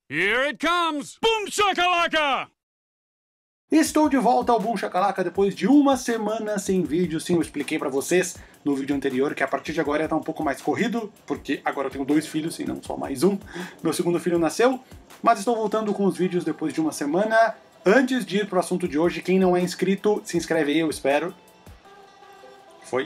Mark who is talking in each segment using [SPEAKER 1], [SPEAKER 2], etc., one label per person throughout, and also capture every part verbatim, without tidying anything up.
[SPEAKER 1] Here it comes! Boom shakalaka!
[SPEAKER 2] Estou de volta ao Boom Shakalaka depois de uma semana sem vídeo. Sim, eu expliquei pra vocês no vídeo anterior que a partir de agora ia estar um pouco mais corrido, porque agora eu tenho dois filhos e não só mais um. Meu segundo filho nasceu, mas estou voltando com os vídeos depois de uma semana. Antes de ir pro assunto de hoje, quem não é inscrito, se inscreve aí, eu espero. Foi.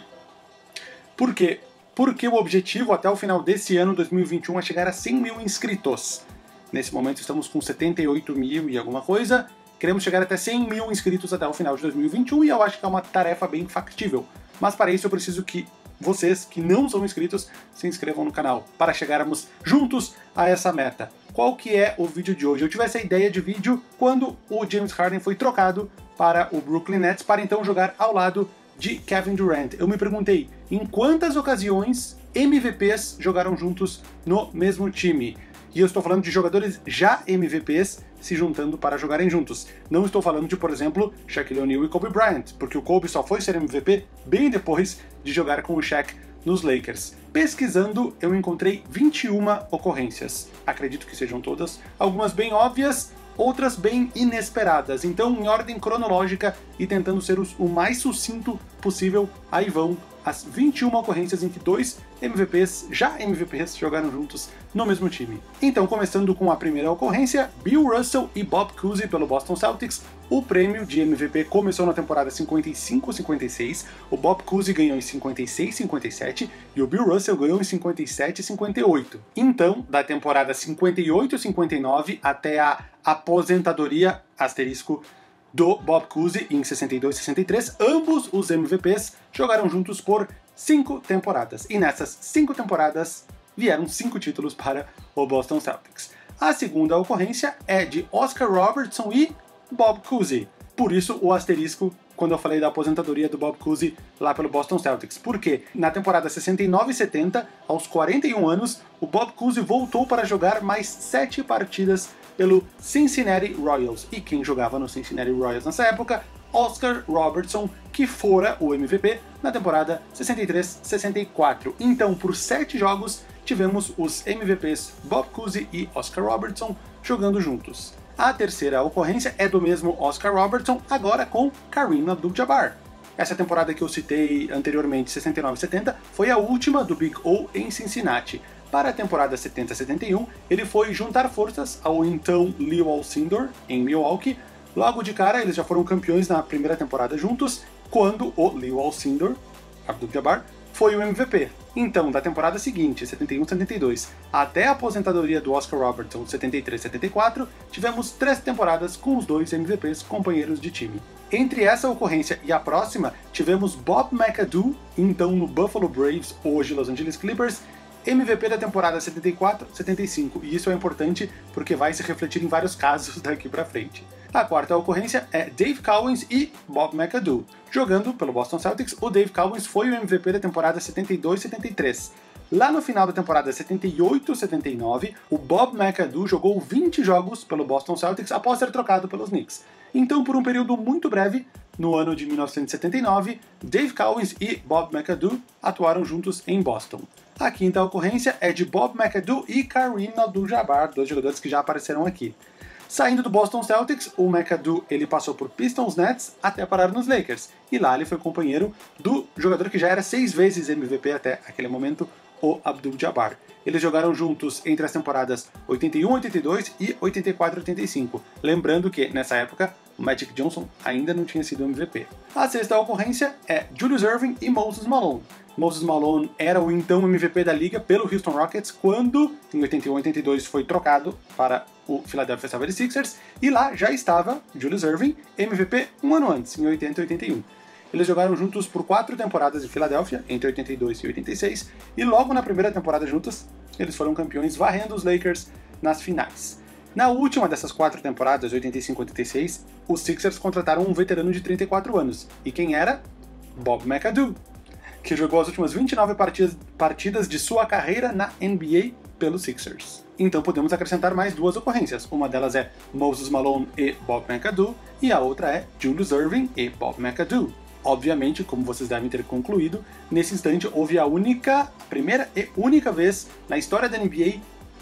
[SPEAKER 2] Por quê? Porque o objetivo até o final desse ano, dois mil e vinte e um, é chegar a cem mil inscritos. Nesse momento estamos com setenta e oito mil e alguma coisa. Queremos chegar até cem mil inscritos até o final de dois mil e vinte e um e eu acho que é uma tarefa bem factível. Mas para isso eu preciso que vocês, que não são inscritos, se inscrevam no canal, para chegarmos juntos a essa meta. Qual que é o vídeo de hoje? Eu tive essa ideia de vídeo quando o James Harden foi trocado para o Brooklyn Nets, para então jogar ao lado de Kevin Durant. Eu me perguntei, em quantas ocasiões M V Ps jogaram juntos no mesmo time? E eu estou falando de jogadores já M V Ps se juntando para jogarem juntos. Não estou falando de, por exemplo, Shaquille O'Neal e Kobe Bryant, porque o Kobe só foi ser M V P bem depois de jogar com o Shaq nos Lakers. Pesquisando, eu encontrei vinte e uma ocorrências. Acredito que sejam todas, algumas bem óbvias, outras bem inesperadas. Então, em ordem cronológica e tentando ser o mais sucinto possível, aí vão as vinte e uma ocorrências em que dois M V Ps, já M V Ps, jogaram juntos no mesmo time. Então, começando com a primeira ocorrência, Bill Russell e Bob Cousy pelo Boston Celtics. O prêmio de M V P começou na temporada cinquenta e cinco cinquenta e seis, o Bob Cousy ganhou em cinquenta e seis cinquenta e sete e o Bill Russell ganhou em cinquenta e sete cinquenta e oito. Então, da temporada cinquenta e oito cinquenta e nove até a aposentadoria, asterisco, do Bob Cousy em sessenta e dois sessenta e três, ambos os M V Ps jogaram juntos por cinco temporadas. E nessas cinco temporadas vieram cinco títulos para o Boston Celtics. A segunda ocorrência é de Oscar Robertson e Bob Cousy. Por isso o asterisco quando eu falei da aposentadoria do Bob Cousy lá pelo Boston Celtics. Porque na temporada sessenta e nove setenta, aos quarenta e um anos, o Bob Cousy voltou para jogar mais sete partidas pelo Cincinnati Royals. E quem jogava no Cincinnati Royals nessa época? Oscar Robertson, que fora o M V P na temporada sessenta e três sessenta e quatro. Então, por sete jogos, tivemos os M V Ps Bob Cousy e Oscar Robertson jogando juntos. A terceira ocorrência é do mesmo Oscar Robertson, agora com Kareem Abdul-Jabbar. Essa temporada que eu citei anteriormente, sessenta e nove setenta, foi a última do Big O em Cincinnati. Para a temporada setenta setenta e um, ele foi juntar forças ao então Lew Alcindor, em Milwaukee. Logo de cara, eles já foram campeões na primeira temporada juntos, quando o Lew Alcindor, Abdul-Jabbar, foi o M V P. Então, da temporada seguinte, setenta e um setenta e dois, até a aposentadoria do Oscar Robertson, setenta e três setenta e quatro, tivemos três temporadas com os dois M V Ps companheiros de time. Entre essa ocorrência e a próxima, tivemos Bob McAdoo, então no Buffalo Braves, hoje Los Angeles Clippers, M V P da temporada setenta e quatro setenta e cinco, e isso é importante porque vai se refletir em vários casos daqui pra frente. A quarta ocorrência é Dave Cowens e Bob McAdoo. Jogando pelo Boston Celtics, o Dave Cowens foi o M V P da temporada setenta e dois setenta e três. Lá no final da temporada setenta e oito setenta e nove, o Bob McAdoo jogou vinte jogos pelo Boston Celtics após ser trocado pelos Knicks. Então, por um período muito breve, no ano de mil novecentos e setenta e nove, Dave Cowens e Bob McAdoo atuaram juntos em Boston. A quinta ocorrência é de Bob McAdoo e Kareem Abdul-Jabbar, dois jogadores que já apareceram aqui. Saindo do Boston Celtics, o McAdoo ele passou por Pistons, Nets até parar nos Lakers. E lá ele foi companheiro do jogador que já era seis vezes M V P até aquele momento, o Abdul-Jabbar. Eles jogaram juntos entre as temporadas oitenta e um oitenta e dois e oitenta e quatro oitenta e cinco. Lembrando que, nessa época, o Magic Johnson ainda não tinha sido M V P. A sexta ocorrência é Julius Erving e Moses Malone. Moses Malone era o então M V P da liga pelo Houston Rockets quando, em oitenta e um oitenta e dois, foi trocado para o Philadelphia seventy-sixers, e lá já estava Julius Erving, M V P um ano antes, em oitenta e oitenta e um. Eles jogaram juntos por quatro temporadas em Filadélfia, entre oitenta e dois e oitenta e seis, e logo na primeira temporada juntos, eles foram campeões varrendo os Lakers nas finais. Na última dessas quatro temporadas, oitenta e cinco oitenta e seis, os Sixers contrataram um veterano de trinta e quatro anos. E quem era? Bob McAdoo, que jogou as últimas vinte e nove partidas, partidas de sua carreira na N B A pelos Sixers. Então podemos acrescentar mais duas ocorrências. Uma delas é Moses Malone e Bob McAdoo, e a outra é Julius Erving e Bob McAdoo. Obviamente, como vocês devem ter concluído, nesse instante houve a única, a primeira e única vez na história da N B A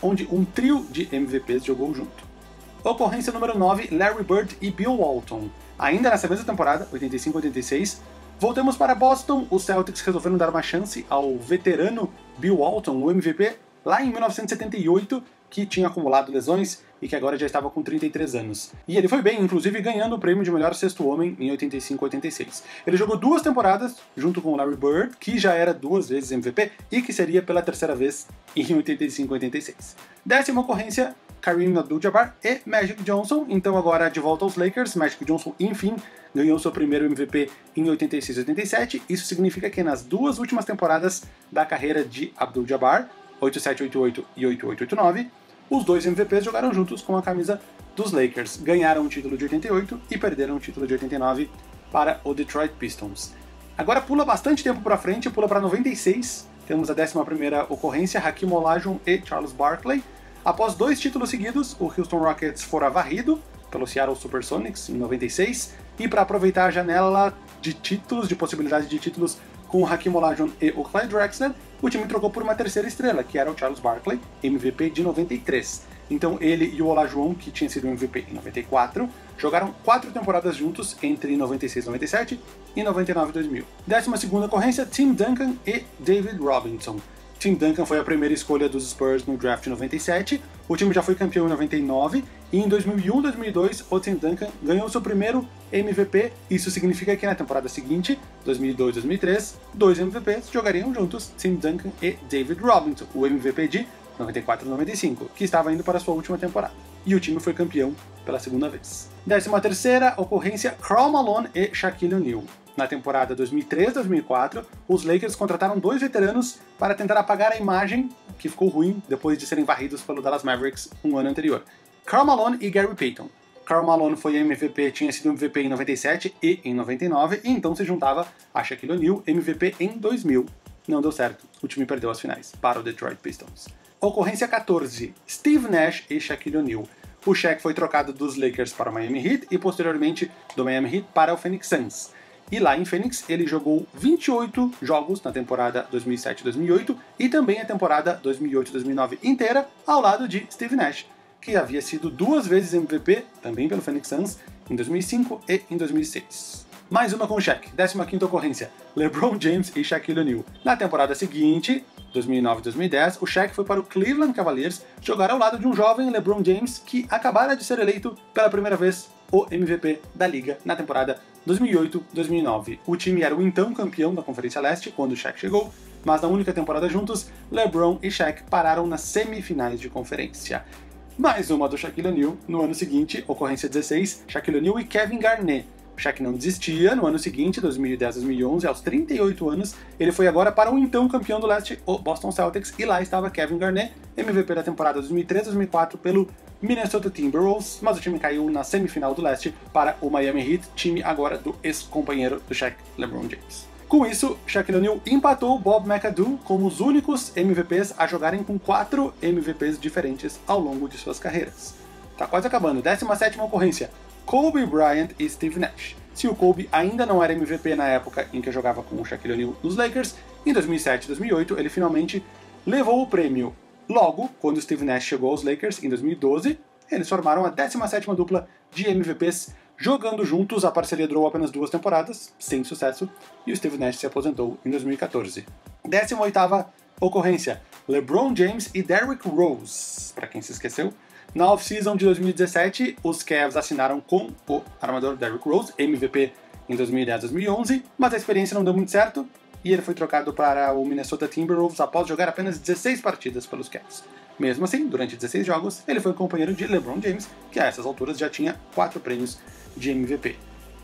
[SPEAKER 2] onde um trio de M V Ps jogou junto. Ocorrência número nove, Larry Bird e Bill Walton. Ainda nessa mesma temporada, oitenta e cinco a oitenta e seis, voltamos para Boston, os Celtics resolveram dar uma chance ao veterano Bill Walton, o M V P, lá em mil novecentos e setenta e oito, que tinha acumulado lesões e que agora já estava com trinta e três anos. E ele foi bem, inclusive ganhando o prêmio de melhor sexto homem em oitenta e cinco a oitenta e seis. Ele jogou duas temporadas junto com o Larry Bird, que já era duas vezes M V P e que seria pela terceira vez em oitenta e cinco a oitenta e seis. Décima ocorrência, Kareem Abdul-Jabbar e Magic Johnson. Então agora de volta aos Lakers, Magic Johnson enfim ganhou seu primeiro M V P em oitenta e seis a oitenta e sete. Isso significa que nas duas últimas temporadas da carreira de Abdul-Jabbar, oitenta e sete a oitenta e oito e oitenta e oito a oitenta e nove, os dois M V Ps jogaram juntos com a camisa dos Lakers. Ganharam o título de oitenta e oito e perderam o título de oitenta e nove para o Detroit Pistons. Agora pula bastante tempo para frente, pula para noventa e seis. Temos a décima primeira ocorrência, Hakeem Olajuwon e Charles Barkley. Após dois títulos seguidos, o Houston Rockets fora varrido pelo Seattle Supersonics em noventa e seis, e para aproveitar a janela de títulos, de possibilidade de títulos com o Hakeem Olajuwon e o Clyde Drexler, o time trocou por uma terceira estrela, que era o Charles Barkley, M V P de noventa e três. Então ele e o Olajuwon, que tinha sido M V P em noventa e quatro, jogaram quatro temporadas juntos entre noventa e seis e noventa e sete e noventa e nove e dois mil. Décima segunda ocorrência, Tim Duncan e David Robinson. Tim Duncan foi a primeira escolha dos Spurs no draft de noventa e sete, o time já foi campeão em noventa e nove, e em dois mil e um e dois mil e dois o Tim Duncan ganhou seu primeiro M V P. Isso significa que na temporada seguinte, dois mil e dois e dois mil e três, dois M V Ps jogariam juntos, Tim Duncan e David Robinson, o M V P de noventa e quatro e noventa e cinco, que estava indo para sua última temporada. E o time foi campeão pela segunda vez. Décima terceira ocorrência, Karl Malone e Shaquille O'Neal. Na temporada dois mil e três e dois mil e quatro, os Lakers contrataram dois veteranos para tentar apagar a imagem que ficou ruim depois de serem varridos pelo Dallas Mavericks um ano anterior. Karl Malone e Gary Payton. Karl Malone foi M V P, tinha sido M V P em noventa e sete e em noventa e nove, e então se juntava a Shaquille O'Neal, M V P em dois mil. Não deu certo, o time perdeu as finais para o Detroit Pistons. Ocorrência quatorze, Steve Nash e Shaquille O'Neal. O Shaq foi trocado dos Lakers para o Miami Heat e posteriormente do Miami Heat para o Phoenix Suns. E lá em Phoenix ele jogou vinte e oito jogos na temporada dois mil e sete e dois mil e oito e também a temporada dois mil e oito e dois mil e nove inteira ao lado de Steve Nash, que havia sido duas vezes M V P, também pelo Phoenix Suns, em dois mil e cinco e em dois mil e seis. Mais uma com o Shaq, décima quinta ocorrência, LeBron James e Shaquille O'Neal. Na temporada seguinte, dois mil e nove e dois mil e dez, o Shaq foi para o Cleveland Cavaliers jogar ao lado de um jovem LeBron James que acabara de ser eleito pela primeira vez o M V P da liga na temporada dois mil e oito e dois mil e nove. O time era o então campeão da Conferência Leste quando o Shaq chegou, mas na única temporada juntos, LeBron e Shaq pararam nas semifinais de conferência. Mais uma do Shaquille O'Neal no ano seguinte, ocorrência dezesseis, Shaquille O'Neal e Kevin Garnett. Shaq não desistia, no ano seguinte, dois mil e dez a dois mil e onze, aos trinta e oito anos, ele foi agora para o então campeão do leste, o Boston Celtics, e lá estava Kevin Garnett, M V P da temporada dois mil e três a dois mil e quatro pelo Minnesota Timberwolves, mas o time caiu na semifinal do leste para o Miami Heat, time agora do ex-companheiro do Shaq, LeBron James. Com isso, Shaquille O'Neal empatou Bob McAdoo como os únicos M V Ps a jogarem com quatro M V Ps diferentes ao longo de suas carreiras. Tá quase acabando, décima sétima ocorrência, Kobe Bryant e Steve Nash. Se o Kobe ainda não era M V P na época em que jogava com o Shaquille O'Neal nos Lakers, em dois mil e sete e dois mil e oito ele finalmente levou o prêmio. Logo, quando Steve Nash chegou aos Lakers em dois mil e doze, eles formaram a décima sétima dupla de M V Ps jogando juntos. A parceria durou apenas duas temporadas, sem sucesso, e o Steve Nash se aposentou em dois mil e quatorze. décima oitava ocorrência, LeBron James e Derrick Rose. Para quem se esqueceu, na off-season de dois mil e dezessete, os Cavs assinaram com o armador Derrick Rose, M V P em dois mil e dez e dois mil e onze, mas a experiência não deu muito certo e ele foi trocado para o Minnesota Timberwolves após jogar apenas dezesseis partidas pelos Cavs. Mesmo assim, durante dezesseis jogos, ele foi companheiro de LeBron James, que a essas alturas já tinha quatro prêmios de M V P.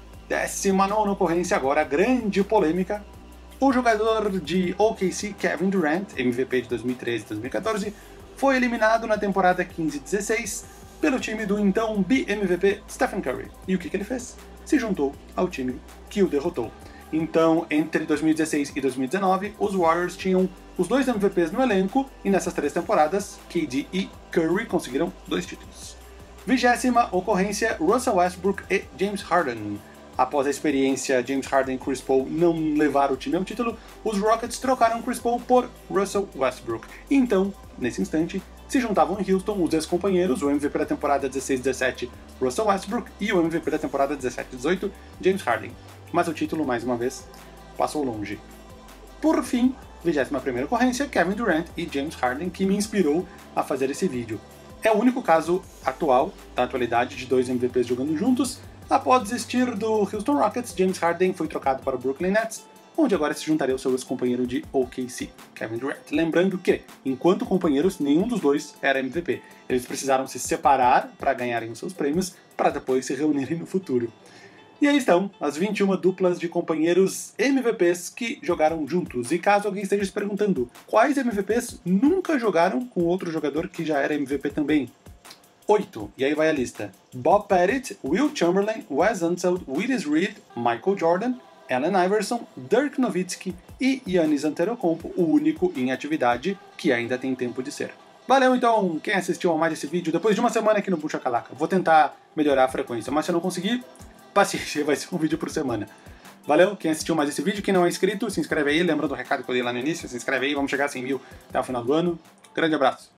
[SPEAKER 2] Décima nona ocorrência agora, grande polêmica. O jogador de O K C, Kevin Durant, M V P de dois mil e treze e dois mil e quatorze, foi eliminado na temporada quinze e dezesseis pelo time do então B-M V P Stephen Curry. E o que, que ele fez? Se juntou ao time que o derrotou. Então, entre dois mil e dezesseis e dois mil e dezenove, os Warriors tinham os dois M V Ps no elenco, e nessas três temporadas, K D e Curry conseguiram dois títulos. Vigésima ocorrência, Russell Westbrook e James Harden. Após a experiência James Harden e Chris Paul não levar o time ao título, os Rockets trocaram Chris Paul por Russell Westbrook. Então, nesse instante, se juntavam em Houston os ex-companheiros, o M V P da temporada dezesseis dezessete, Russell Westbrook, e o M V P da temporada dezessete dezoito, James Harden. Mas o título, mais uma vez, passou longe. Por fim, vigésima primeira ocorrência, Kevin Durant e James Harden, que me inspirou a fazer esse vídeo. É o único caso atual, da atualidade, de dois M V Ps jogando juntos. Após desistir do Houston Rockets, James Harden foi trocado para o Brooklyn Nets, onde agora se juntaria ao seu ex-companheiro de O K C, Kevin Durant. Lembrando que, enquanto companheiros, nenhum dos dois era M V P. Eles precisaram se separar para ganharem os seus prêmios, para depois se reunirem no futuro. E aí estão as vinte e uma duplas de companheiros M V Ps que jogaram juntos. E caso alguém esteja se perguntando, quais M V Ps nunca jogaram com outro jogador que já era M V P também? Oito. E aí vai a lista. Bob Pettit, Will Chamberlain, Wes Unseld, Willis Reed, Michael Jordan, Allen Iverson, Dirk Nowitzki e Giannis Antetokounmpo, o único em atividade que ainda tem tempo de ser. Valeu então quem assistiu a mais esse vídeo depois de uma semana aqui no Boom Shakalaka. Vou tentar melhorar a frequência, mas se eu não conseguir, paciência, vai ser um vídeo por semana. Valeu quem assistiu mais esse vídeo, quem não é inscrito, se inscreve aí, lembra do recado que eu dei lá no início, se inscreve aí, vamos chegar a cem mil até o final do ano. Grande abraço!